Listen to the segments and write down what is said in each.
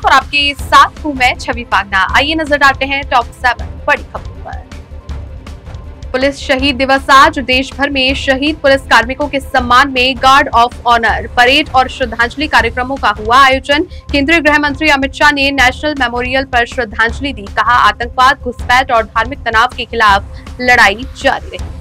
और आपके साथ हूं मैं छवि फागना। आइए नजर डालते हैं टॉप 7 बड़ी खबरों पर। पुलिस शहीद दिवस आज देश भर में शहीद पुलिस कार्मिकों के सम्मान में गार्ड ऑफ ऑनर, परेड और श्रद्धांजलि कार्यक्रमों का हुआ आयोजन। केंद्रीय गृह मंत्री अमित शाह ने नेशनल मेमोरियल पर श्रद्धांजलि दी। कहा, आतंकवाद, घुसपैठ और धार्मिक तनाव के खिलाफ लड़ाई जारी रहेगी।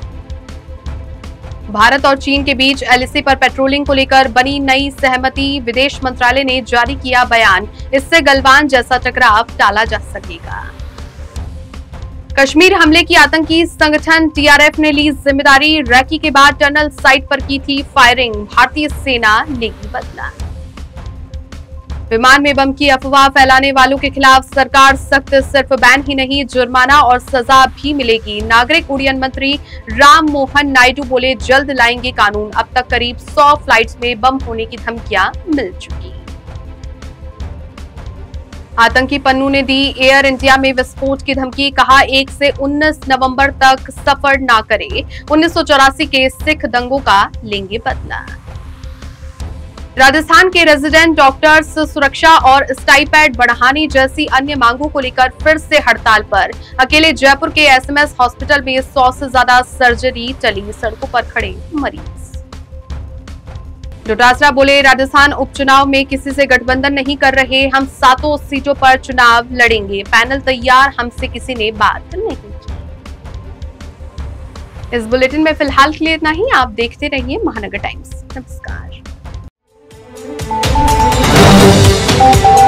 भारत और चीन के बीच एलएसी पर पेट्रोलिंग को लेकर बनी नई सहमति। विदेश मंत्रालय ने जारी किया बयान, इससे गलवान जैसा टकराव टाला जा सकेगा। कश्मीर हमले की आतंकी संगठन टीआरएफ ने ली जिम्मेदारी। रैकी के बाद टनल साइट पर की थी फायरिंग, भारतीय सेना लेगी बदला। विमान में बम की अफवाह फैलाने वालों के खिलाफ सरकार सख्त, सिर्फ बैन ही नहीं जुर्माना और सजा भी मिलेगी। नागरिक उड्डयन मंत्री राम मोहन नायडू बोले, जल्द लाएंगे कानून। अब तक करीब 100 फ्लाइट्स में बम होने की धमकियां मिल चुकी। आतंकी पन्नू ने दी एयर इंडिया में विस्फोट की धमकी। कहा, 1 से 19 नवंबर तक सफर ना करे। 1984 के सिख दंगों का लेंगे बदला। राजस्थान के रेजिडेंट डॉक्टर्स सुरक्षा और स्टाइपेंड बढ़ाने जैसी अन्य मांगों को लेकर फिर से हड़ताल पर। अकेले जयपुर के एसएमएस हॉस्पिटल में 100 से ज्यादा सर्जरी टली, सड़कों पर खड़े मरीज। डोटासरा बोले, राजस्थान उपचुनाव में किसी से गठबंधन नहीं कर रहे, हम 7 सीटों पर चुनाव लड़ेंगे। पैनल तैयार, हमसे किसी ने बात नहीं की। इस बुलेटिन में फिलहाल के लिए इतना ही। आप देखते रहिए महानगर टाइम्स। नमस्कार।